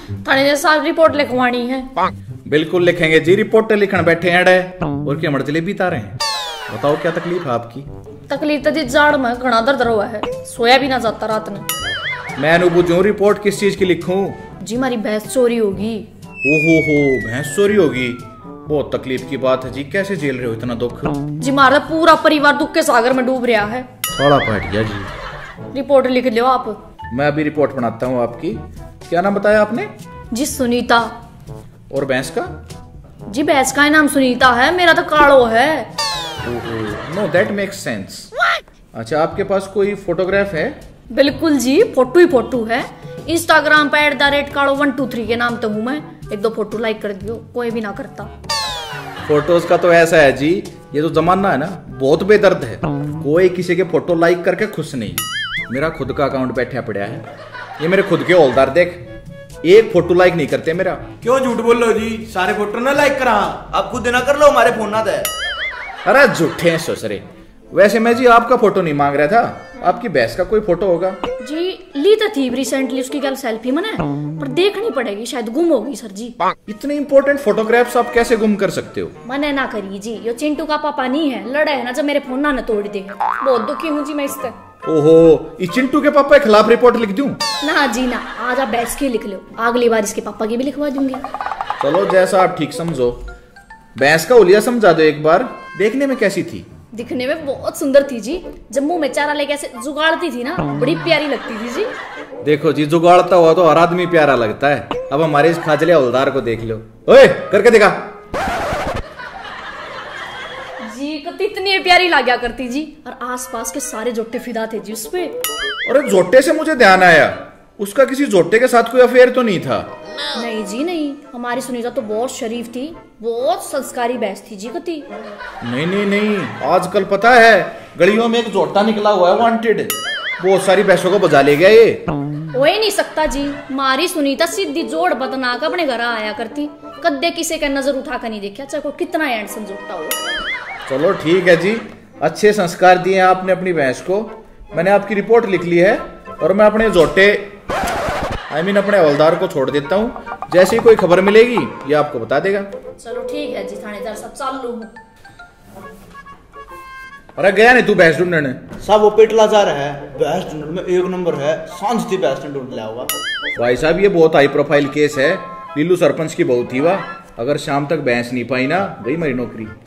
थाने साहब रिपोर्ट लिखवानी है। बिल्कुल लिखेंगे जी, रिपोर्ट लिखने बैठे हैं डे। और क्या मर्जले भी तारे हैं, बताओ क्या तकलीफ है आपकी? तकलीफ तो जी जाड़ में घना दर्द हुआ है, सोया भी ना जाता रात में। मैं नु पूछूं रिपोर्ट किस चीज की लिखूं? जी हमारी भैंस चोरी होगी। ओहो हो, भैंस चोरी होगी, बहुत तकलीफ की बात है जी। कैसे झेल रहे हो इतना दुख? जी हमारा पूरा परिवार दुख के सागर में डूब रहा है। थोड़ा पट गया जी। रिपोर्ट लिख लो आप। मैं अभी रिपोर्ट बनाता हूँ आपकी। क्या नाम बताया आपने? जी सुनीता। और भैंस का? जी भैंस का नाम सुनीता है, मेरा तो कालो है। No that makes sense. अच्छा, आपके पास कोई फोटोग्राफ है? बिल्कुल जी, फोटो ही फोटो है। इंस्टाग्राम पे @kaalo123 के नाम तो हूँ मैं। एक दो फोटो लाइक कर दियो, कोई भी ना करता। फोटोज का तो ऐसा है जी, ये तो जमाना है ना, बहुत बेदर्द है। कोई किसी के फोटो लाइक करके खुश नहीं। मेरा खुद का अकाउंट बैठा पड़ा है, ये मेरे खुद के हौलदार देख, एक फोटो लाइक नहीं करते मेरा। क्यों झूठ बोल लो जी? सारे फोटो ना लाइक करा, आप खुद ना कर लो, हमारे फोन ना दे। अरे झूठे हैं ससुरे। वैसे मैं जी आपका फोटो नहीं मांग रहा था, आपकी भैंस का कोई फोटो होगा? जी ली तो थी रिसेंटली, उसकी क्या सेल्फी मने, पर देखनी पड़ेगी, शायद गुम होगी सर जी। इतने इंपॉर्टेंट फोटोग्राफ्स आप कैसे गुम कर सकते हो? मने ना करिए जी, ये चिंटू का पापा नहीं है, लड़ा है ना जब मेरे फोन ना तोड़ दे। बहुत दुखी हूँ जी मैं इससे। ओहो, ये चिंटू के पापा के खिलाफ रिपोर्ट लिख दूं? ना जी ना, आज आप भैंस की लिख लो, अगली बार इसके पापा की भी लिखवा दूंगी। चलो जैसा आप ठीक समझो। भैंस का उलिया समझा दो एक बार। देखने में कैसी थी? दिखने में बहुत सुंदर थी जी, जब मुंह में चारा लेके ऐसे जुगाड़ती थी ना, बड़ी प्यारी लगती थी जी। देखो जी, जुगाड़ता हुआ तो हर आदमी प्यारा लगता है। अब हमारे इस खाजले हवलदार को देख लो। ओए, करके दिखा। जी को इतनी प्यारी लाग्या करती जी, और आसपास के सारे जोटे फिदा थे जी उस पे। अरे जोटे से मुझे ध्यान आया, उसका किसी जोटे के साथ कोई अफेयर तो नहीं था? नहीं जी नहीं, हमारी सुनीता तो बहुत शरीफ थी, बहुत संस्कारी भैंस थी जी कती। नहीं नहीं नहीं, आजकल पता है गलियों में एक जोटा निकला हुआ है वांटेड, बहुत सारी भैंसों को बजा ले गया ये। हो ही नहीं सकता जी, हमारी सुनीता सीधी जोड़ बदना कर अपने घर आया करती, कद्दे किसी का नजर उठा कर नहीं देखा, चाहे कोई कितना हैंडसम जोटा हो। चलो ठीक है जी, अच्छे संस्कार दिए आपने अपनी भैंस को। मैंने आपकी रिपोर्ट लिख ली है, और मैं अपने जोटे अपने हवलदार को छोड़ देता हूँ। जैसे ही कोई खबर मिलेगी ये आपको बता देगा। चलो ठीक है जी थानेदार साहब, चालू हूँ। अरे गया नहीं तू भैंस ढूंढने? सब वो पेटला जा रहा है, भैंस ढूंढने में एक नंबर है, सांझ थी भैंस ने ढूंढ लिया होगा। भाई साहब ये बहुत हाई प्रोफाइल केस है, लीलू सरपंच की बहू थी वह, अगर शाम तक भैंस नहीं पाई ना, गई मेरी नौकरी।